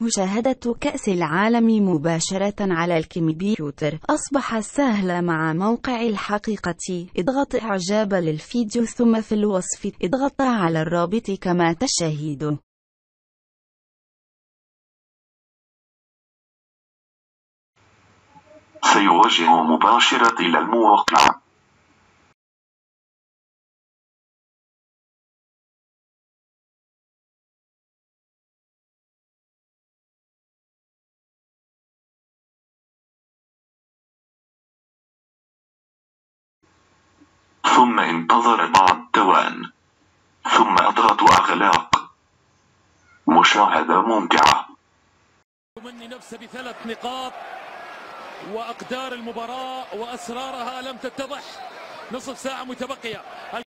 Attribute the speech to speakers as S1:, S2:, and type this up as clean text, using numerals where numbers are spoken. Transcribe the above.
S1: مشاهدة كأس العالم مباشرة على الكمبيوتر أصبح سهل مع موقع الحقيقة. اضغط إعجاب للفيديو ثم في الوصف اضغط على الرابط كما تشاهد.
S2: سيوجه مباشرة إلى الموقع. ثم انتظر بعض ثوان، ثم اضغط إغلاق. مشاهدة ممتعة.
S3: يمني نفسه ب3 نقاط، وأقدار المباراة وأسرارها لم تتضح. نصف ساعة متبقية.